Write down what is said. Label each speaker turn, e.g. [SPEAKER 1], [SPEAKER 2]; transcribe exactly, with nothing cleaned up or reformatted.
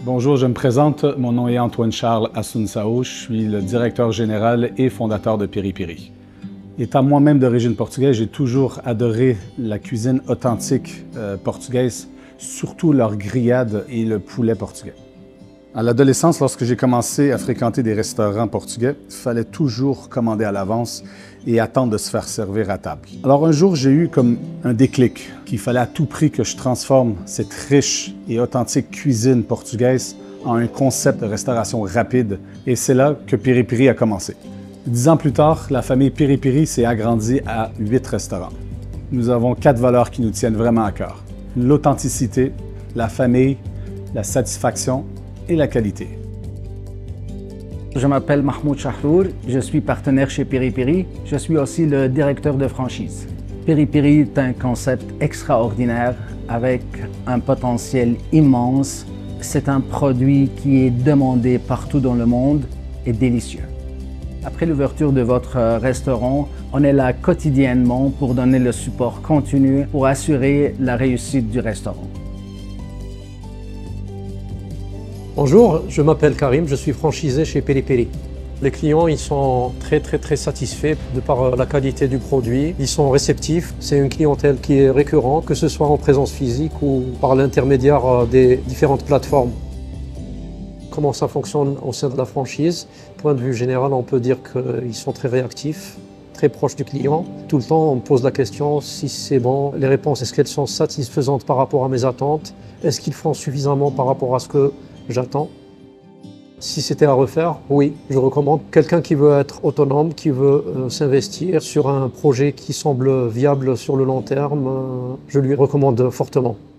[SPEAKER 1] Bonjour, je me présente. Mon nom est Antoine-Charles Assunção. Je suis le directeur général et fondateur de Piri Piri. Étant moi-même d'origine portugaise, j'ai toujours adoré la cuisine authentique euh, portugaise, surtout leur grillade et le poulet portugais. À l'adolescence, lorsque j'ai commencé à fréquenter des restaurants portugais, il fallait toujours commander à l'avance et attendre de se faire servir à table. Alors un jour, j'ai eu comme un déclic qu'il fallait à tout prix que je transforme cette riche et authentique cuisine portugaise en un concept de restauration rapide. Et c'est là que Piri Piri a commencé. Dix ans plus tard, la famille Piri Piri s'est agrandie à huit restaurants. Nous avons quatre valeurs qui nous tiennent vraiment à cœur: l'authenticité, la famille, la satisfaction et la qualité.
[SPEAKER 2] Je m'appelle Mahmoud Chahrour, je suis partenaire chez Piri Piri. Je suis aussi le directeur de franchise. Piri Piri est un concept extraordinaire avec un potentiel immense. C'est un produit qui est demandé partout dans le monde et délicieux. Après l'ouverture de votre restaurant, on est là quotidiennement pour donner le support continu pour assurer la réussite du restaurant.
[SPEAKER 3] Bonjour, je m'appelle Karim, je suis franchisé chez Piri Piri. Les clients ils sont très très très satisfaits de par la qualité du produit, ils sont réceptifs, c'est une clientèle qui est récurrente, que ce soit en présence physique ou par l'intermédiaire des différentes plateformes. Comment ça fonctionne au sein de la franchise? Point de vue général, on peut dire qu'ils sont très réactifs, très proches du client. Tout le temps, on me pose la question si c'est bon, les réponses, est-ce qu'elles sont satisfaisantes par rapport à mes attentes? Est-ce qu'ils font suffisamment par rapport à ce que j'attends? Si c'était à refaire, oui, je recommande. Quelqu'un qui veut être autonome, qui veut euh, s'investir sur un projet qui semble viable sur le long terme, euh, je lui recommande fortement.